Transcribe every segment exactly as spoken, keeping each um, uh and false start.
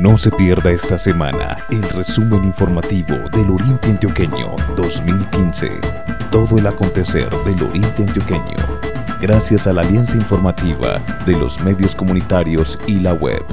No se pierda esta semana el resumen informativo del Oriente Antioqueño dos mil quince. Todo el acontecer del Oriente Antioqueño, gracias a la alianza informativa de los medios comunitarios y la web.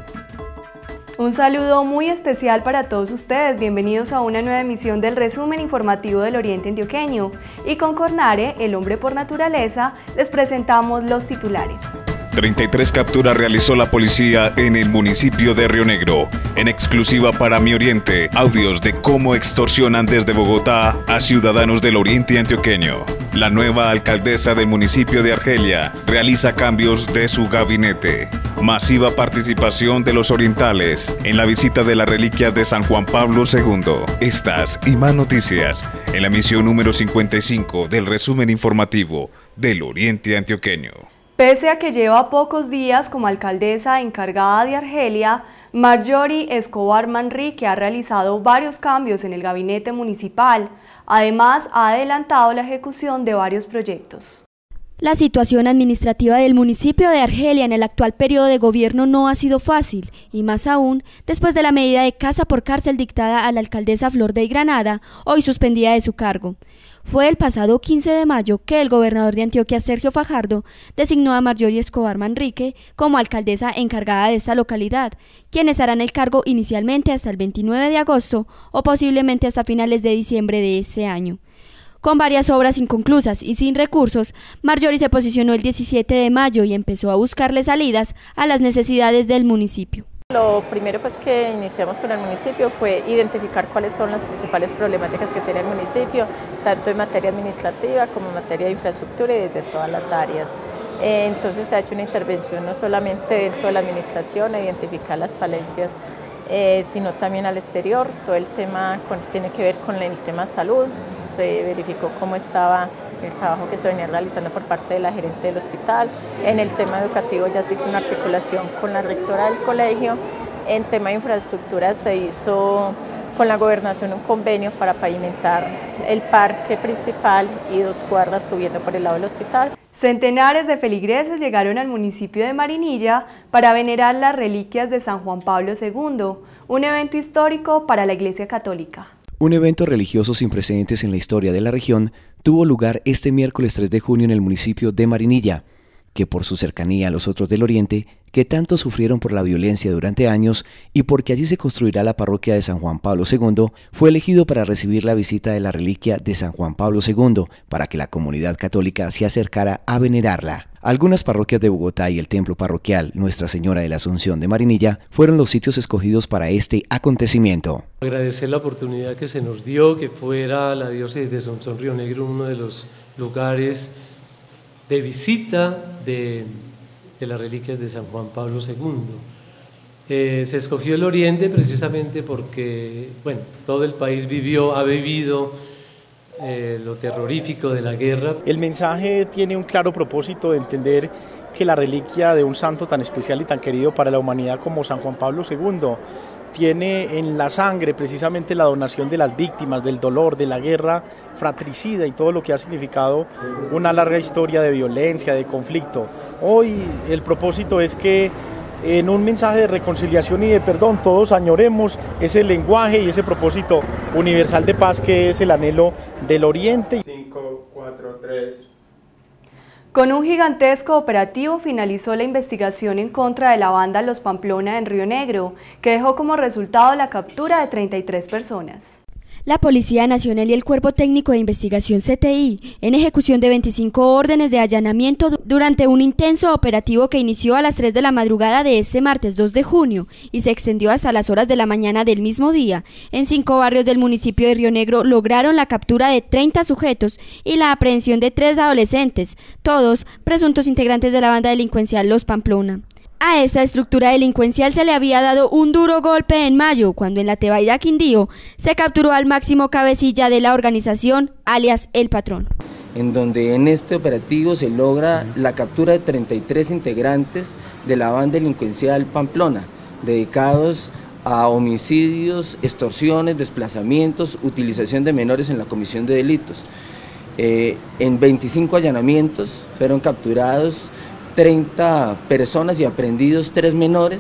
Un saludo muy especial para todos ustedes, bienvenidos a una nueva emisión del resumen informativo del Oriente Antioqueño. Y con Cornare, el hombre por naturaleza, les presentamos los titulares. treinta y tres capturas realizó la policía en el municipio de Río Negro. En exclusiva para Mi Oriente, audios de cómo extorsionan desde Bogotá a ciudadanos del Oriente Antioqueño. La nueva alcaldesa del municipio de Argelia realiza cambios de su gabinete. Masiva participación de los orientales en la visita de las reliquias de San Juan Pablo segundo. Estas y más noticias en la emisión número cincuenta y cinco del resumen informativo del Oriente Antioqueño. Pese a que lleva pocos días como alcaldesa encargada de Argelia, Marjorie Escobar Manrique ha realizado varios cambios en el gabinete municipal. Además, ha adelantado la ejecución de varios proyectos. La situación administrativa del municipio de Argelia en el actual periodo de gobierno no ha sido fácil, y más aún después de la medida de casa por cárcel dictada a la alcaldesa Flor de Granada, hoy suspendida de su cargo. Fue el pasado quince de mayo que el gobernador de Antioquia, Sergio Fajardo, designó a Marjorie Escobar Manrique como alcaldesa encargada de esta localidad, quien estará en el cargo inicialmente hasta el veintinueve de agosto o posiblemente hasta finales de diciembre de este año. Con varias obras inconclusas y sin recursos, Marjorie se posicionó el diecisiete de mayo y empezó a buscarle salidas a las necesidades del municipio. Lo primero pues que iniciamos con el municipio fue identificar cuáles son las principales problemáticas que tiene el municipio, tanto en materia administrativa como en materia de infraestructura y desde todas las áreas. Entonces se ha hecho una intervención no solamente dentro de la administración a identificar las falencias, eh, sino también al exterior. Todo el tema con, tiene que ver con el tema salud, se verificó cómo estaba el trabajo que se venía realizando por parte de la gerente del hospital. En el tema educativo ya se hizo una articulación con la rectora del colegio. En tema de infraestructura se hizo con la gobernación un convenio para pavimentar el parque principal y dos cuadras subiendo por el lado del hospital. Centenares de feligreses llegaron al municipio de Marinilla para venerar las reliquias de San Juan Pablo segundo, un evento histórico para la Iglesia Católica. Un evento religioso sin precedentes en la historia de la región tuvo lugar este miércoles tres de junio en el municipio de Marinilla, que por su cercanía a los otros del Oriente, que tanto sufrieron por la violencia durante años y porque allí se construirá la parroquia de San Juan Pablo segundo, fue elegido para recibir la visita de la reliquia de San Juan Pablo segundo, para que la comunidad católica se acercara a venerarla. Algunas parroquias de Bogotá y el templo parroquial Nuestra Señora de la Asunción de Marinilla fueron los sitios escogidos para este acontecimiento. Agradecer la oportunidad que se nos dio, que fuera la diócesis de Sonsón Río Negro uno de los lugares de visita de, de las reliquias de San Juan Pablo segundo. Eh, se escogió el Oriente precisamente porque, bueno, todo el país vivió, ha vivido eh, lo terrorífico de la guerra. El mensaje tiene un claro propósito de entender que la reliquia de un santo tan especial y tan querido para la humanidad como San Juan Pablo segundo tiene en la sangre precisamente la donación de las víctimas, del dolor, de la guerra fratricida y todo lo que ha significado una larga historia de violencia, de conflicto. Hoy el propósito es que en un mensaje de reconciliación y de perdón todos añoremos ese lenguaje y ese propósito universal de paz que es el anhelo del Oriente. cinco, cuatro, tres. Con un gigantesco operativo finalizó la investigación en contra de la banda Los Pamplona en Río Negro, que dejó como resultado la captura de treinta y tres personas. La Policía Nacional y el Cuerpo Técnico de Investigación C T I, en ejecución de veinticinco órdenes de allanamiento durante un intenso operativo que inició a las tres de la madrugada de este martes dos de junio y se extendió hasta las horas de la mañana del mismo día, en cinco barrios del municipio de Río Negro lograron la captura de treinta sujetos y la aprehensión de tres adolescentes, todos presuntos integrantes de la banda delincuencial Los Pamplona. A esta estructura delincuencial se le había dado un duro golpe en mayo, cuando en la Tebaida Quindío se capturó al máximo cabecilla de la organización, alias El Patrón. En donde en este operativo se logra la captura de treinta y tres integrantes de la banda delincuencial Pamplona, dedicados a homicidios, extorsiones, desplazamientos, utilización de menores en la comisión de delitos. Eh, en veinticinco allanamientos fueron capturados treinta personas y aprehendidos tres menores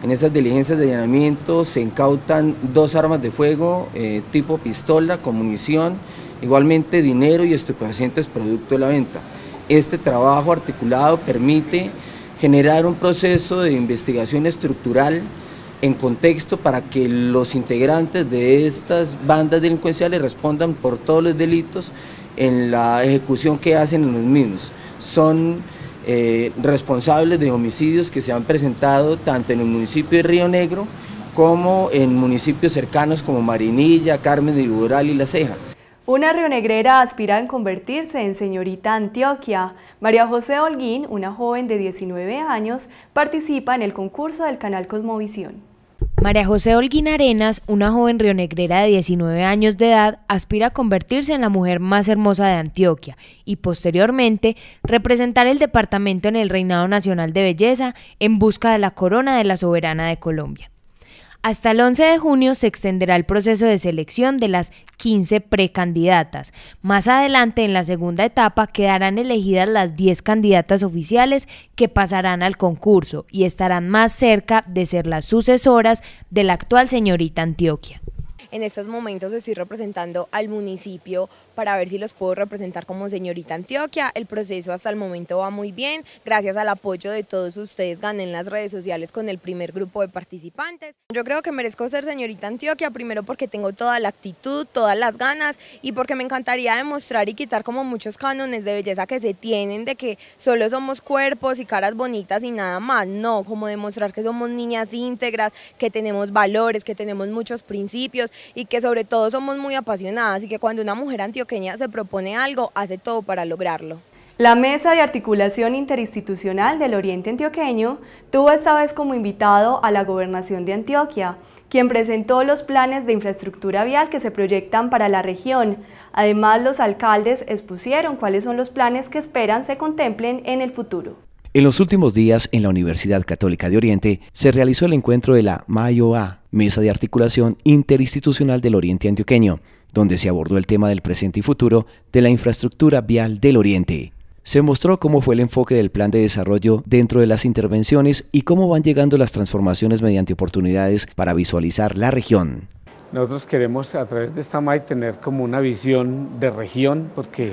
En esas diligencias de allanamiento se incautan dos armas de fuego eh, tipo pistola con munición, igualmente dinero y estupefacientes producto de la venta. Este trabajo articulado permite generar un proceso de investigación estructural en contexto para que los integrantes de estas bandas delincuenciales respondan por todos los delitos en la ejecución que hacen en los mismos. Son eh, responsables de homicidios que se han presentado tanto en el municipio de Río Negro como en municipios cercanos como Marinilla, Carmen de Iboral y La Ceja. Una rionegrera aspira a convertirse en señorita Antioquia. María José Holguín, una joven de diecinueve años, participa en el concurso del canal Cosmovisión. María José Holguín Arenas, una joven rionegrera de diecinueve años de edad, aspira a convertirse en la mujer más hermosa de Antioquia y posteriormente representar el departamento en el Reinado Nacional de Belleza en busca de la corona de la soberana de Colombia. Hasta el once de junio se extenderá el proceso de selección de las quince precandidatas. Más adelante, en la segunda etapa, quedarán elegidas las diez candidatas oficiales que pasarán al concurso y estarán más cerca de ser las sucesoras de la actual señorita Antioquia. En estos momentos estoy representando al municipio para ver si los puedo representar como señorita Antioquia. El proceso hasta el momento va muy bien, gracias al apoyo de todos ustedes gané en las redes sociales con el primer grupo de participantes. Yo creo que merezco ser señorita Antioquia, primero porque tengo toda la actitud, todas las ganas y porque me encantaría demostrar y quitar como muchos cánones de belleza que se tienen de que solo somos cuerpos y caras bonitas y nada más. No, como demostrar que somos niñas íntegras, que tenemos valores, que tenemos muchos principios y que sobre todo somos muy apasionadas y que cuando una mujer antioqueña se propone algo, hace todo para lograrlo. La Mesa de Articulación Interinstitucional del Oriente Antioqueño tuvo esta vez como invitado a la Gobernación de Antioquia, quien presentó los planes de infraestructura vial que se proyectan para la región. Además, los alcaldes expusieron cuáles son los planes que esperan se contemplen en el futuro. En los últimos días, en la Universidad Católica de Oriente, se realizó el encuentro de la MAIOA, Mesa de Articulación Interinstitucional del Oriente Antioqueño, donde se abordó el tema del presente y futuro de la infraestructura vial del Oriente. Se mostró cómo fue el enfoque del plan de desarrollo dentro de las intervenciones y cómo van llegando las transformaciones mediante oportunidades para visualizar la región. Nosotros queremos a través de esta M A I tener como una visión de región, porque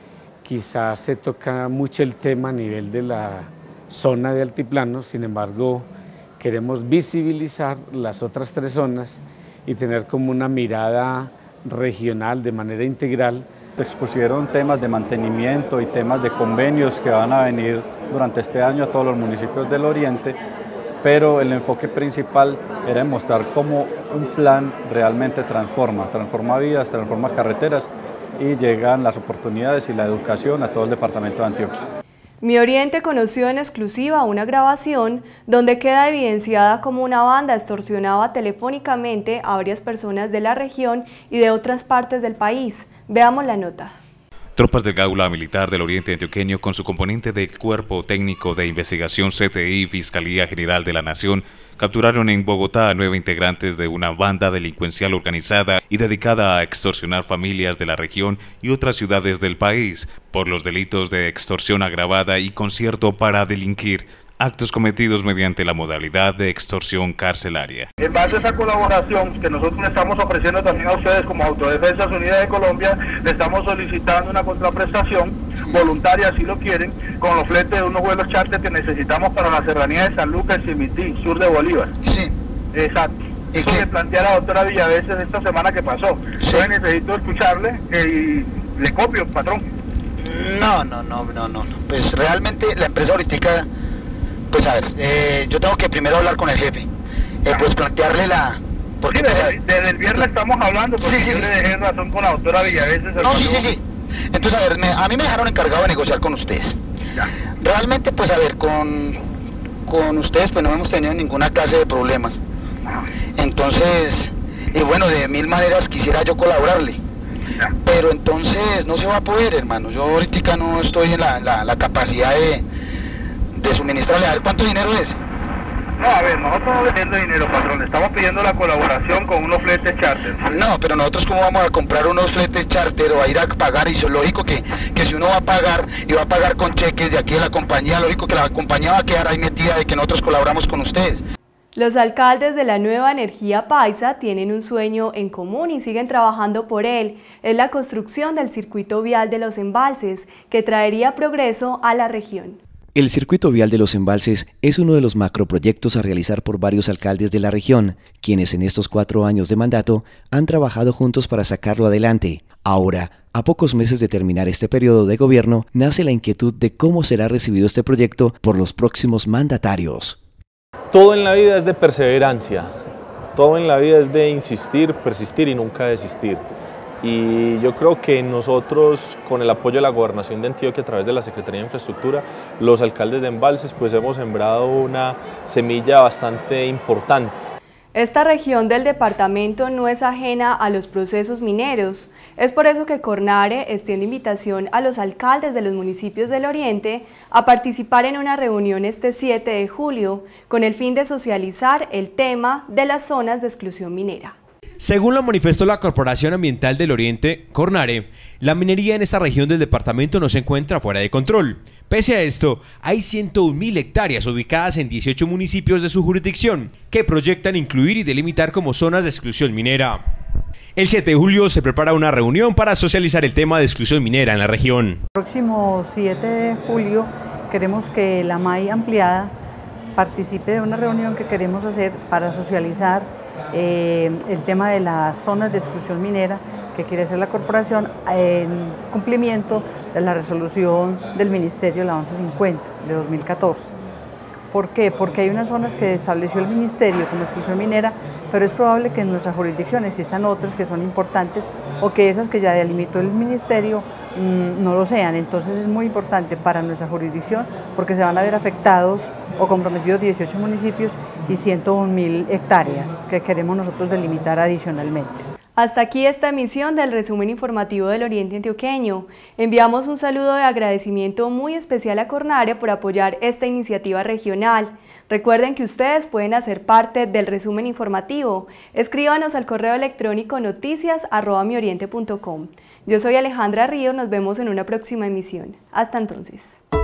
quizás se toca mucho el tema a nivel de la zona de altiplano, sin embargo queremos visibilizar las otras tres zonas y tener como una mirada regional de manera integral. Expusieron temas de mantenimiento y temas de convenios que van a venir durante este año a todos los municipios del Oriente, pero el enfoque principal era mostrar cómo un plan realmente transforma, transforma vidas, transforma carreteras y llegan las oportunidades y la educación a todo el departamento de Antioquia. Mi Oriente conoció en exclusiva una grabación donde queda evidenciada cómo una banda extorsionaba telefónicamente a varias personas de la región y de otras partes del país. Veamos la nota. Tropas del Gaula Militar del Oriente Antioqueño, con su componente del Cuerpo Técnico de Investigación C T I Fiscalía General de la Nación, capturaron en Bogotá a nueve integrantes de una banda delincuencial organizada y dedicada a extorsionar familias de la región y otras ciudades del país por los delitos de extorsión agravada y concierto para delinquir, actos cometidos mediante la modalidad de extorsión carcelaria. En base a esa colaboración que nosotros le estamos ofreciendo también a ustedes como Autodefensas Unidas de Colombia, le estamos solicitando una contraprestación voluntaria, si lo quieren, con los fletes de unos vuelos charter que necesitamos para la serranía de San Lucas y Cimití, sur de Bolívar. Sí. Exacto. Eso le planteé a la doctora Villaveses esta semana que pasó. Sí. Entonces necesito escucharle eh, y le copio, patrón. No, no, no, no, no. Pues realmente la empresa ahorita... Pues a ver, eh, yo tengo que primero hablar con el jefe, eh, pues plantearle la... Porque sí, desde, desde el viernes estamos hablando, porque sí, sí, yo sí. le dejé razón con la doctora Villaveses. No, sí, sí, sí. Entonces, a ver, me, a mí me dejaron encargado de negociar con ustedes. Ya. Realmente, pues a ver, con, con ustedes pues no hemos tenido ninguna clase de problemas. Entonces, y bueno, de mil maneras quisiera yo colaborarle. Ya. Pero entonces no se va a poder, hermano. Yo ahorita no estoy en la, la, la capacidad de... de suministrarle. A ver, ¿cuánto dinero es? No, a ver, nosotros no le pidiendo dinero, patrón, le estamos pidiendo la colaboración con unos fletes charter. No, pero nosotros cómo vamos a comprar unos fletes charter o a ir a pagar, y es lógico que, que si uno va a pagar y va a pagar con cheques de aquí de la compañía, lógico que la compañía va a quedar ahí metida de que nosotros colaboramos con ustedes. Los alcaldes de la Nueva Energía Paisa tienen un sueño en común y siguen trabajando por él. Es la construcción del circuito vial de los embalses, que traería progreso a la región. El circuito vial de los embalses es uno de los macroproyectos a realizar por varios alcaldes de la región, quienes en estos cuatro años de mandato han trabajado juntos para sacarlo adelante. Ahora, a pocos meses de terminar este periodo de gobierno, nace la inquietud de cómo será recibido este proyecto por los próximos mandatarios. Todo en la vida es de perseverancia, todo en la vida es de insistir, persistir y nunca desistir. Y yo creo que nosotros, con el apoyo de la Gobernación de Antioquia a través de la Secretaría de Infraestructura, los alcaldes de embalses, pues hemos sembrado una semilla bastante importante. Esta región del departamento no es ajena a los procesos mineros. Es por eso que Cornare extiende invitación a los alcaldes de los municipios del Oriente a participar en una reunión este siete de julio con el fin de socializar el tema de las zonas de exclusión minera. Según lo manifestó la Corporación Ambiental del Oriente, Cornare, la minería en esta región del departamento no se encuentra fuera de control. Pese a esto, hay ciento un mil hectáreas ubicadas en dieciocho municipios de su jurisdicción, que proyectan incluir y delimitar como zonas de exclusión minera. El siete de julio se prepara una reunión para socializar el tema de exclusión minera en la región. El próximo siete de julio queremos que la M A I ampliada participe de una reunión que queremos hacer para socializar eh, el tema de las zonas de exclusión minera que quiere hacer la corporación en cumplimiento de la resolución del Ministerio, la once cincuenta de dos mil catorce. ¿Por qué? Porque hay unas zonas que estableció el Ministerio como exclusión minera, pero es probable que en nuestra jurisdicción existan otras que son importantes o que esas que ya delimitó el Ministerio mmm, no lo sean. Entonces es muy importante para nuestra jurisdicción porque se van a ver afectados o comprometidos dieciocho municipios y ciento un mil hectáreas que queremos nosotros delimitar adicionalmente. Hasta aquí esta emisión del resumen informativo del Oriente Antioqueño. Enviamos un saludo de agradecimiento muy especial a Cornare por apoyar esta iniciativa regional. Recuerden que ustedes pueden hacer parte del resumen informativo. Escríbanos al correo electrónico noticias arroba mioriente punto com. Yo soy Alejandra Ríos, nos vemos en una próxima emisión. Hasta entonces.